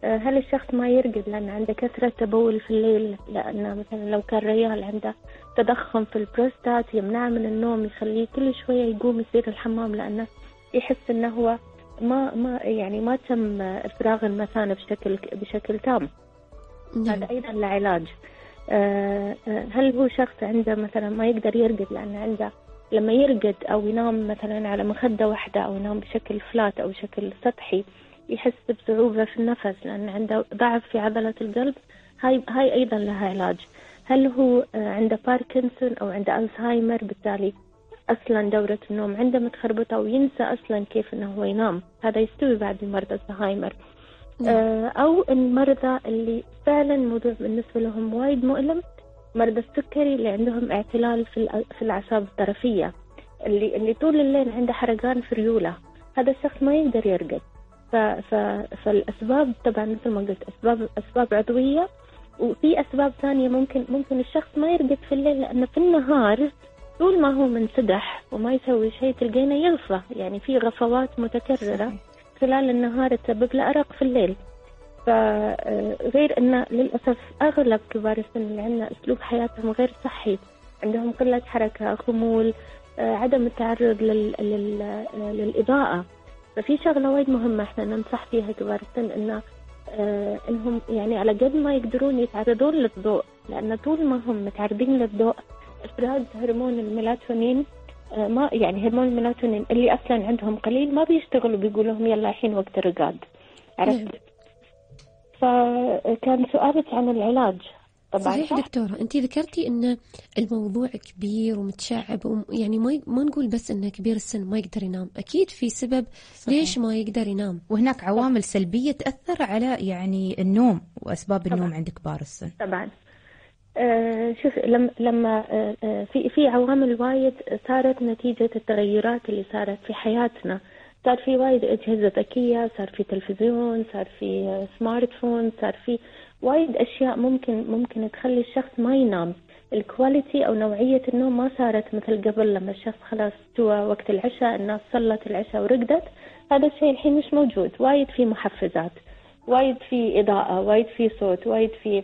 هل الشخص ما يرقد لأن عنده كثرة تبول في الليل، لأن مثلا لو كان ريال عنده تضخم في البروستات يمنع من النوم، يخليه كل شوية يقوم يصير الحمام لأنه يحس أنه هو ما ما يعني ما تم إفراغ المثانة بشكل بشكل تام. هذا أيضا له علاج. هل هو شخص عنده مثلا ما يقدر يرقد لأن عنده لما يرقد أو ينام مثلا على مخدة واحدة أو ينام بشكل فلات أو بشكل سطحي يحس بصعوبة في النفس لأن عنده ضعف في عضلة القلب، هاي هاي أيضا لها علاج. هل هو عنده باركنسون أو عنده ألزهايمر، بالتالي أصلا دورة النوم عنده متخربطة وينسى أصلا كيف إنه هو ينام، هذا يستوي بعد مرضى الزهايمر. أو المرضى اللي فعلا الموضوع بالنسبة لهم وايد مؤلم، مرضى السكري اللي عندهم اعتلال في في الأعصاب الطرفية، اللي اللي طول الليل عنده حرقان في ريوله، هذا الشخص ما يقدر يرقد. ف ف فالأسباب طبعا مثل ما قلت أسباب أسباب عضوية، وفي أسباب ثانية ممكن ممكن الشخص ما يرقد في الليل لأنه في النهار طول ما هو منسدح وما يسوي شيء تلقينا يغفى، يعني في غفوات متكررة خلال النهار تسبب له أرق في الليل. فغير أن للأسف أغلب كبار السن اللي عندنا أسلوب حياتهم غير صحي، عندهم قلة حركة، خمول، عدم التعرض لل... لل... للإضاءة. ففي شغلة وايد مهمة احنا ننصح فيها كبار السن إنه آه إنهم يعني على قد ما يقدرون يتعرضون للضوء، لأن طول ما هم متعرضين للضوء إفراز هرمون الميلاتونين آه ما يعني هرمون الميلاتونين اللي أصلا عندهم قليل ما بيشتغلوا، بيقولوا لهم يلا الحين وقت الرقاد. عرفت؟ فكان سؤالك عن العلاج. طبعا صحيح دكتورة، أنت ذكرتي أن الموضوع كبير ومتشعب، يعني ما ما نقول بس أنه كبير السن ما يقدر ينام، أكيد في سبب صحيح. ليش ما يقدر ينام، وهناك عوامل سلبية تأثر على يعني النوم وأسباب النوم طبعا. عند كبار السن طبعا. آه شوف لما لما آه في في عوامل وايد صارت نتيجة التغيرات اللي صارت في حياتنا. صار في وايد أجهزة ذكية، صار في تلفزيون، صار في سمارت فون، صار في وايد أشياء ممكن ممكن تخلي الشخص ما ينام. الكواليتي أو نوعية النوم ما صارت مثل قبل، لما الشخص خلاص استوى وقت العشاء الناس صلت العشاء ورقدت، هذا الشيء الحين مش موجود. وايد في محفزات، وايد في إضاءة، وايد في صوت، وايد في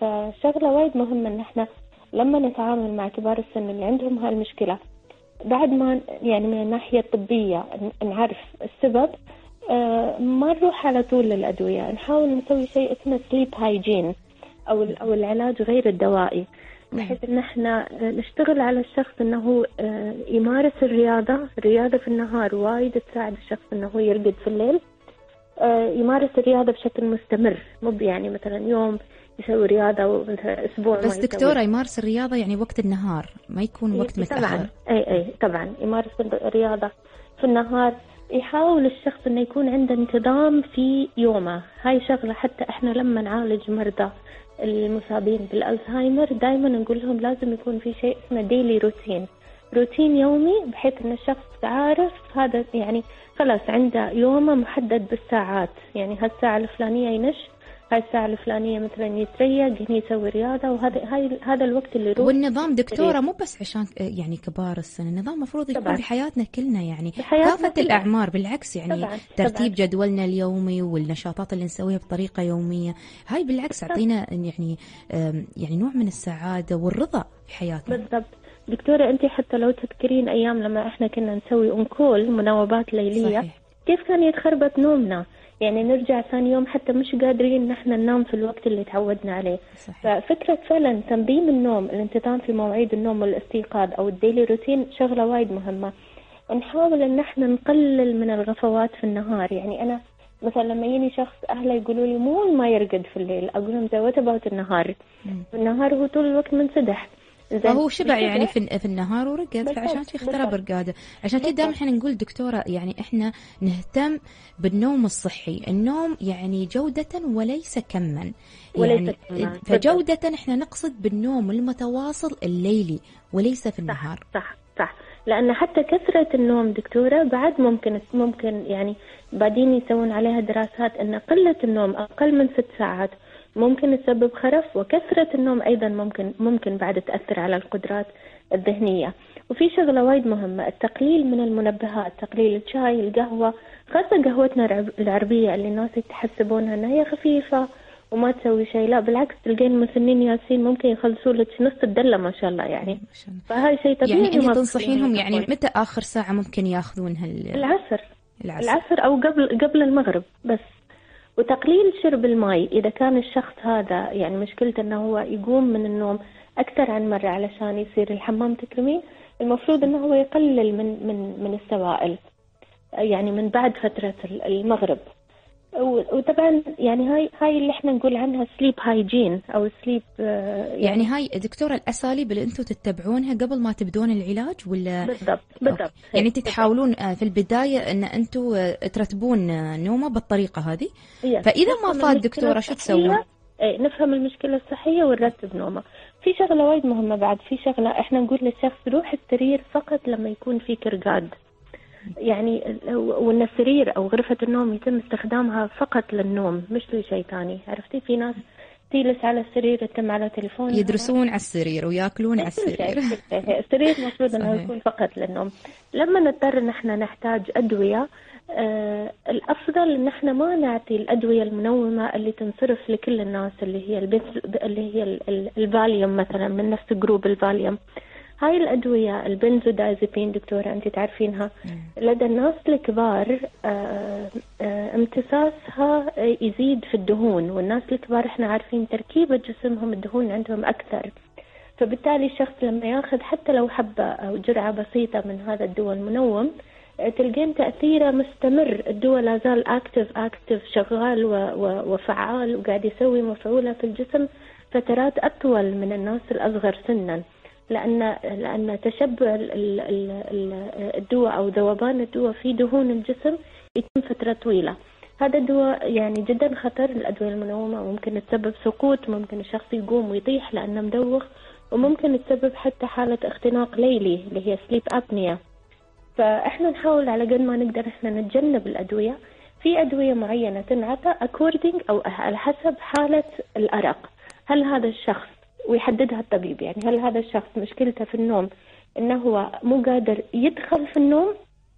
فشغلة وايد مهمة إن إحنا لما نتعامل مع كبار السن اللي عندهم هالمشكلة، بعد ما يعني من الناحية الطبية نعرف السبب، آه ما نروح على طول للأدوية، نحاول نسوي شيء اسمه سليب هايجين أو أو العلاج غير الدوائي، بحيث إن إحنا نشتغل على الشخص إنه آه يمارس الرياضة. الرياضة في النهار وايد تساعد الشخص إنه يرقد في الليل. آه يمارس الرياضة بشكل مستمر، مو يعني مثلا يوم يسوي رياضة ومثلا أسبوع بس ما دكتورة يمارس الرياضة يعني وقت النهار، ما يكون وقت متأخر. طبعا أي أي طبعا يمارس الرياضة في النهار. يحاول الشخص إنه يكون عنده انتظام في يومه. هاي شغلة حتى إحنا لما نعالج مرضى المصابين بالألزهايمر دائما نقول لهم لازم يكون في شيء اسمه ديلي روتين، روتين يومي، بحيث إن الشخص عارف هذا يعني خلاص عنده يومه محدد بالساعات، يعني هالساعة الفلانية ينش، هاي الساعة الفلانية مثلا يتريق، هني يسوي رياضة، وهذا هاي هذا الوقت اللي يروح. والنظام دكتورة مو بس عشان يعني كبار السن، النظام مفروض يكون في حياتنا كلنا، يعني كافة الأعمار. بالعكس يعني طبعاً. ترتيب طبعاً. جدولنا اليومي والنشاطات اللي نسويها بطريقة يومية، هاي بالعكس تعطينا يعني يعني نوع من السعادة والرضا في حياتنا. بالضبط دكتورة، أنت حتى لو تذكرين أيام لما إحنا كنا نسوي أنكول مناوبات ليلية صحيح. كيف كان يتخربط نومنا، يعني نرجع ثاني يوم حتى مش قادرين نحن ننام في الوقت اللي تعودنا عليه صحيح. ففكرة فعلا تنظيم النوم، الانتظام في مواعيد النوم والاستيقاظ أو الديلي روتين شغلة وايد مهمة. نحاول إن احنا نقلل من الغفوات في النهار. يعني أنا مثلا لما يجيني شخص أهله يقولوا لي مو ما يرقد في الليل، أقول لهم زي وات أباوت النهار. في النهار هو طول الوقت منسدح، فهو شبع يعني في في النهار ورقد، فعشان شي اخترب رقاده. عشان كذا دائما احنا نقول دكتورة يعني احنا نهتم بالنوم الصحي، النوم يعني جودة وليس كما، يعني فجودة احنا نقصد بالنوم المتواصل الليلي وليس في النهار. صح صح, صح. لأن حتى كثرة النوم دكتورة بعد ممكن ممكن يعني بعدين يسوون عليها دراسات أن قلة النوم أقل من ست ساعات ممكن تسبب خرف، وكثرة النوم أيضا ممكن ممكن بعد تأثر على القدرات الذهنية. وفي شغلة وايد مهمة، التقليل من المنبهات، تقليل الشاي، القهوة، خاصة قهوتنا العربية اللي الناس يتحسبونها أنها هي خفيفة وما تسوي شيء. لا بالعكس، تلقين المسنين ياسين ممكن يخلصوا لك نص الدلة ما شاء الله يعني. فهاي شيء طبيعي. يعني أنت تنصحينهم يعني متى آخر ساعة ممكن ياخذونها؟ العصر. العصر العصر أو قبل قبل المغرب بس. وتقليل شرب الماء إذا كان الشخص هذا يعني مشكلته أنه هو يقوم من النوم أكثر عن مرة علشان يصير الحمام تكرمين، المفروض أنه هو يقلل من من من السوائل يعني من بعد فترة المغرب. وطبعا يعني هاي هاي اللي احنا نقول عنها سليب هايجين او سليب يعني, يعني هاي دكتورة الأساليب اللي انتم تتبعونها قبل ما تبدون العلاج ولا؟ بالضبط بالضبط. يعني تتحاولون في البداية ان انتم ترتبون نومه بالطريقة هذه، فإذا ما فات دكتورة شو تسوون؟ ايه نفهم المشكلة الصحية ونرتب نومه. في شغلة وايد مهمة بعد، في شغلة احنا نقول للشخص روح السرير فقط لما يكون في كرقاد، يعني وان السرير او غرفة النوم يتم استخدامها فقط للنوم مش لشيء ثاني. عرفتي في ناس تجلس على السرير يتم على تليفون، يدرسون على السرير وياكلون على السرير. السرير المفروض انه يكون فقط للنوم. لما نضطر ان احنا نحتاج ادوية، آه الافضل ان احنا ما نعطي الادوية المنومة اللي تنصرف لكل الناس اللي هي البس اللي هي الفاليوم مثلا من نفس جروب الفاليوم. هاي الأدوية البنزودازيبين دكتورة أنت تعرفينها لدى الناس الكبار آه آه امتصاصها يزيد في الدهون، والناس الكبار احنا عارفين تركيبة جسمهم الدهون عندهم أكثر، فبالتالي الشخص لما ياخذ حتى لو حبة أو جرعة بسيطة من هذا الدواء المنوم تلقين تأثيره مستمر، الدواء لا زال أكتف أكتف شغال وفعال وقاعد يسوي مفعولة في الجسم فترات أطول من الناس الأصغر سنا، لأن لأن تشبع الدواء أو ذوبان الدواء في دهون الجسم يتم فترة طويلة. هذا الدواء يعني جدا خطر. الأدوية المنومة ممكن تسبب سقوط، ممكن الشخص يقوم ويطيح لأنه مدوخ، وممكن تسبب حتى حالة اختناق ليلي اللي هي سليب أبنيا. فإحنا نحاول على قد ما نقدر إحنا نتجنب الأدوية. في أدوية معينة تنعطى according أو على حسب حالة الأرق، هل هذا الشخص ويحددها الطبيب، يعني هل هذا الشخص مشكلته في النوم انه هو مو قادر يدخل في النوم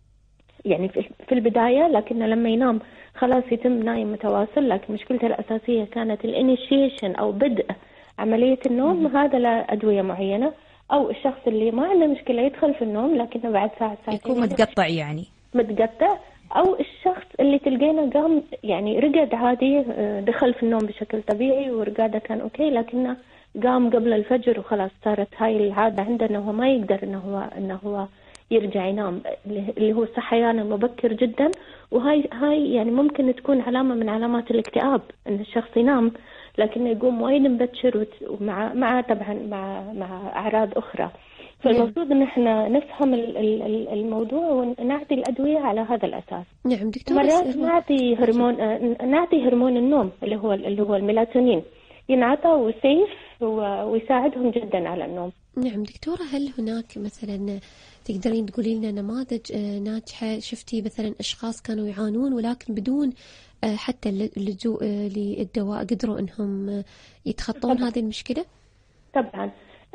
يعني في البداية، لكن لما ينام خلاص يتم نايم متواصل، لكن مشكلته الأساسية كانت الانيشيشن أو بدء عملية النوم، هذا لا أدوية معينة. أو الشخص اللي ما عنده مشكلة يدخل في النوم لكنه بعد ساعة ساعتين يكون متقطع يعني متقطع، أو الشخص اللي تلقينا قام يعني رقد عادي، دخل في النوم بشكل طبيعي ورقاده كان أوكي، لكنه قام قبل الفجر وخلاص صارت هاي العادة عنده انه هو ما يقدر انه هو انه هو يرجع ينام، اللي هو الصحيان المبكر جدا. وهاي هاي يعني ممكن تكون علامة من علامات الاكتئاب، ان الشخص ينام لكنه يقوم وايد مبكر ومع مع طبعا مع مع اعراض اخرى. فالمفروض ان احنا نفهم الموضوع ونعطي الادوية على هذا الاساس. نعم دكتور. مرات نعطي هرمون نعطي هرمون النوم اللي هو اللي هو الميلاتونين، ينعطى وسيف ويساعدهم جدا على النوم. نعم دكتورة، هل هناك مثلا تقدرين تقولي لنا نماذج ناجحة شفتي مثلا أشخاص كانوا يعانون ولكن بدون حتى اللجوء للدواء قدروا أنهم يتخطون طبعا هذه المشكلة؟ طبعا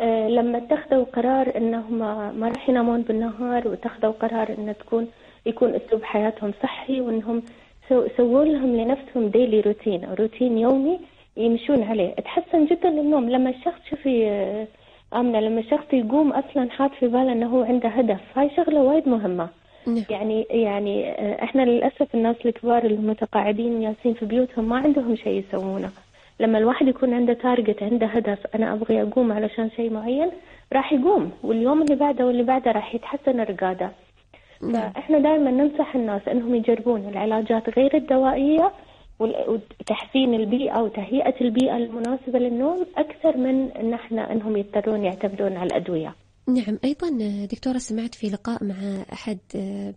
لما اتخذوا قرار أنهم ما راح ينامون بالنهار واتخذوا قرار أن تكون يكون أسلوب حياتهم صحي، وأنهم سووا لهم لنفسهم ديلي روتين أو روتين يومي يمشون عليه، تحسن جدا النوم. لما الشخص شوفي آمنة لما الشخص يقوم أصلا حاط في باله أنه هو عنده هدف، هاي شغلة وايد مهمة. نعم. يعني يعني إحنا للأسف الناس الكبار المتقاعدين ياسين في بيوتهم ما عندهم شيء يسوونه. لما الواحد يكون عنده تارجت، عنده هدف، أنا أبغي أقوم علشان شيء معين، راح يقوم، واليوم اللي بعده واللي بعده راح يتحسن رقاده. نعم. فإحنا دائما ننصح الناس أنهم يجربون العلاجات غير الدوائية وتحسين البيئة وتهيئة البيئة المناسبة للنوم أكثر من أن احنا أنهم يضطرون يعتمدون على الأدوية. نعم. أيضا دكتورة سمعت في لقاء مع أحد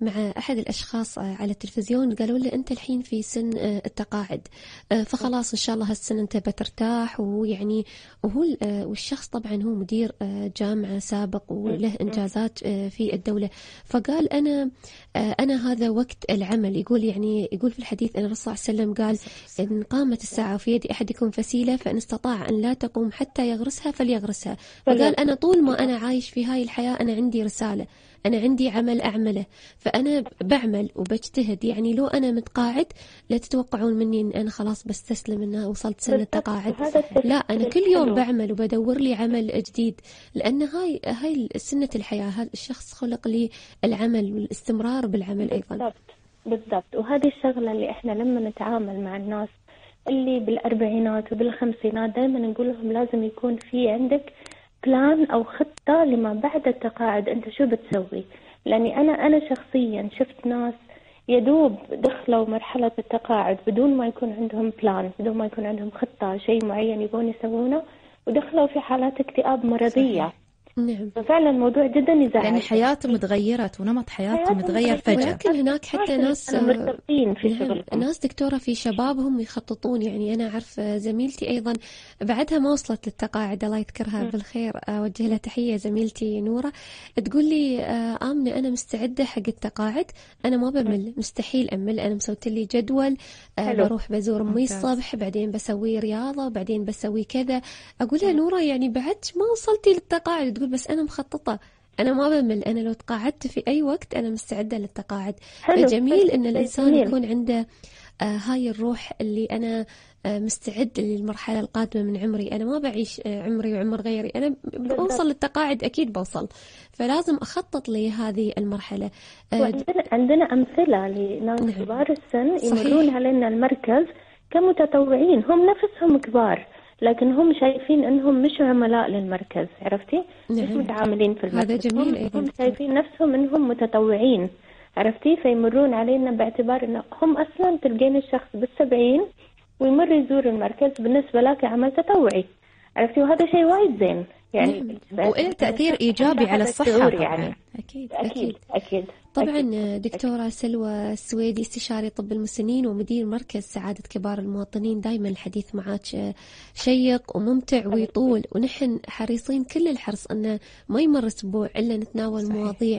مع أحد الأشخاص على التلفزيون، قالوا له أنت الحين في سن التقاعد، فخلاص إن شاء الله هالسنة أنت بترتاح. ويعني وهو والشخص طبعا هو مدير جامعة سابق وله إنجازات في الدولة، فقال أنا أنا هذا وقت العمل. يقول يعني يقول في الحديث أن الرسول صلى الله عليه وسلم قال إن قامت الساعة وفي يد أحدكم فسيلة فإن استطاع أن لا تقوم حتى يغرسها فليغرسها. فقال أنا طول ما أنا عايش في هاي الحياة أنا عندي رسالة، أنا عندي عمل أعمله، فأنا بعمل وبجتهد. يعني لو أنا متقاعد لا تتوقعون مني أن أنا خلاص بستسلم أنها وصلت سنة التقاعد، لا أنا كل يوم بعمل وبدور لي عمل جديد، لأن هاي هاي سنة الحياة. هذا الشخص خلق لي العمل والاستمرار بالعمل أيضا. بالضبط بالضبط. وهذه الشغلة اللي إحنا لما نتعامل مع الناس اللي بالأربعينات وبالخمسينات دائما نقول لهم لازم يكون في عندك بلان أو خطة لما بعد التقاعد، أنت شو بتسوي؟ لأني أنا أنا شخصيا شفت ناس يدوب دخلوا مرحلة التقاعد بدون ما يكون عندهم بلان، بدون ما يكون عندهم خطة شيء معين يبون يسوونه، ودخلوا في حالات اكتئاب مرضية. صحيح. نعم. ففعلا الموضوع جدا يزعل، لأن حياتهم تغيرت ونمط حياتهم تغير فجأة. ولكن هناك حتى ناس مرتبطين في شغلهم، ناس دكتورة في شبابهم يخططون. يعني أنا أعرف زميلتي أيضا بعدها ما وصلت للتقاعد، الله يذكرها م. بالخير، أوجه لها تحية، زميلتي نورة، تقول لي آمنة أنا مستعدة حق التقاعد، أنا ما بمل، مستحيل أمل، أنا مسويت لي جدول، بروح بزور أمي الصبح، بعدين بسوي رياضة، وبعدين بسوي كذا. أقول لها نورة يعني بعد ما وصلتي للتقاعد، تقول بس أنا مخططة، أنا ما بمل، أنا لو تقاعدت في أي وقت أنا مستعدة للتقاعد. جميل إن الإنسان جميل. يكون عنده آه هاي الروح اللي أنا آه مستعد للمرحلة القادمة من عمري، أنا ما بعيش آه عمري وعمر غيري، أنا بوصل للتقاعد أكيد بوصل، فلازم أخطط لهذه المرحلة. آه وعندنا عندنا أمثلة لناس نعم. كبار السن يمرون علينا المركز كمتطوعين، هم نفسهم كبار لكن هم شايفين انهم مش عملاء للمركز، عرفتي؟ نعم. مش متعاملين في المركز، هذا جميل. هم, هم شايفين نفسهم انهم متطوعين، عرفتي؟ فيمرون علينا باعتبار انه هم اصلا تلقين الشخص بالسبعين ويمر يزور المركز بالنسبه له كعمل تطوعي، عرفتي؟ وهذا شيء وايد زين يعني، وإله تأثير إيجابي على الصحة يعني. أكيد أكيد أكيد. طبعا أكيد. دكتورة سلوى السويدي، استشاري طب المسنين ومدير مركز سعادة كبار المواطنين، دائما الحديث معك شيق وممتع ويطول، ونحن حريصين كل الحرص أنه ما يمر أسبوع إلا نتناول صحيح. مواضيع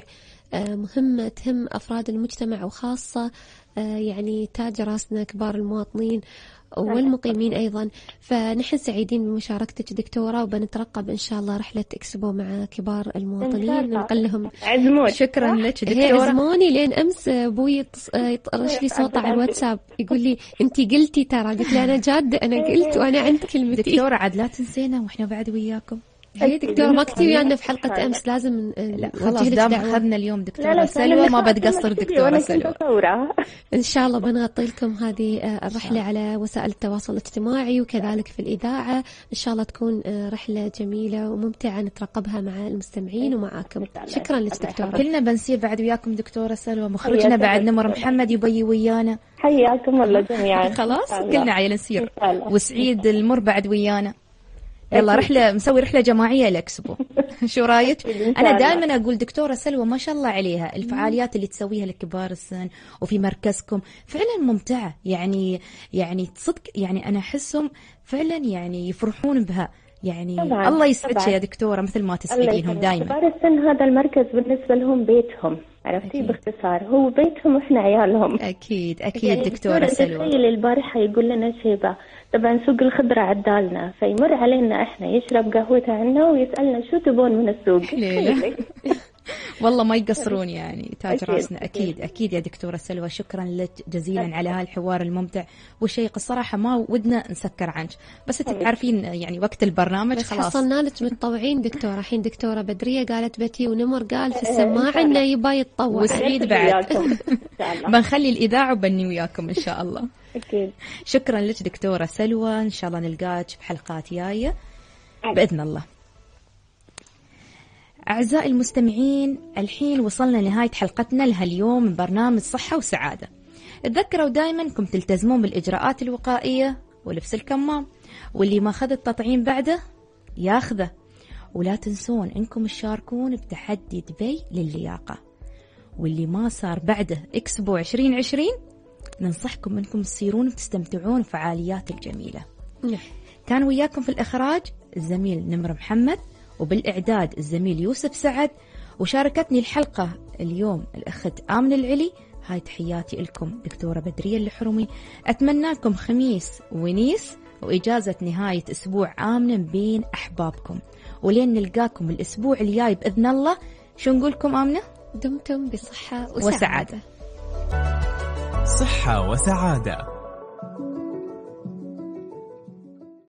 مهمة تهم أفراد المجتمع، وخاصة يعني تاج راسنا كبار المواطنين والمقيمين أيضا. فنحن سعيدين بمشاركتك دكتورة، وبنترقب إن شاء الله رحلة إكسبو مع كبار المواطنين، ننقل لهم عزمون. شكرا لك دكتورة. عزموني لين أمس أبوي يطرش لي صوته على الواتساب يقول لي أنتي قلتي، ترى قلت له أنا جادة، أنا قلت وأنا عند كلمتي. دكتورة عاد لا تنسينا وإحنا بعد وياكم. هي دكتورة ما كتبي ويانا في حلقة أمس، لازم لا خلاص دام أخذنا اليوم دكتورة سلوى ما بتقصر دكتورة سلوى. إن شاء الله بنغطي لكم هذه الرحلة على وسائل التواصل الاجتماعي وكذلك في الإذاعة، إن شاء الله تكون رحلة جميلة وممتعة نترقبها مع المستمعين ومعاكم. شكرا لك دكتورة. كلنا بنسير بعد وياكم دكتورة سلوى، مخرجنا بعد نمر محمد يبي ويانا. حياكم الله جميعا. خلاص كلنا عيل نسير، وسعيد المر بعد ويانا. يلا رحلة مسوي رحلة جماعية لإكسبو. شو رايك؟ أنا دائما أقول دكتورة سلوى ما شاء الله عليها، الفعاليات اللي تسويها لكبار السن وفي مركزكم فعلا ممتعة، يعني يعني صدق يعني أنا أحسهم فعلا يعني يفرحون بها، يعني طبعاً. الله يسعدك يا دكتورة مثل ما تسعدينهم دائما. كبار السن هذا المركز بالنسبة لهم بيتهم، عرفتي؟ باختصار هو بيتهم واحنا عيالهم. اكيد اكيد يعني دكتوره سلوى. تخيل البارحه يقول لنا شيبه طبعا سوق الخضره عدالنا، فيمر علينا احنا يشرب قهوته عنا ويسالنا شو تبون من السوق. والله ما يقصرون يعني، تاج راسنا. أكيد أكيد يا دكتورة سلوى، شكرا لك جزيلا على هالحوار الممتع والشيق. الصراحة ما ودنا نسكر عنك، بس تعرفين يعني وقت البرنامج خلاص حصلنا لك متطوعين دكتورة. الحين دكتورة بدرية قالت بتي، ونمر قال في السماعة إنه يبا يتطوع، وسعيد بعد. بنخلي الإذاعة وبني وياكم إن شاء الله. أكيد. شكرا لك دكتورة سلوى، إن شاء الله نلقاك بحلقات جاية بإذن الله. أعزائي المستمعين، الحين وصلنا لنهاية حلقتنا لهاليوم من برنامج صحة وسعادة. تذكروا دائما أنكم تلتزمون بالإجراءات الوقائية ولبس الكمام، واللي ما أخذ التطعيم بعده ياخذه، ولا تنسون أنكم تشاركون بتحدي دبي للياقة. واللي ما صار بعده إكسبو عشرين عشرين، ننصحكم أنكم تصيرون تستمتعون بفعاليات الجميلة. كان وياكم في الإخراج الزميل نمر محمد، وبالإعداد الزميل يوسف سعد، وشاركتني الحلقة اليوم الأخت آمن العلي. هاي تحياتي لكم دكتورة بدرية الحرمي. أتمنى لكم خميس ونيس وإجازة نهاية أسبوع آمن بين أحبابكم، ولين نلقاكم الأسبوع الجاي بإذن الله. شو نقولكم آمنة؟ دمتم بصحة وسعادة, وسعادة. صحة وسعادة.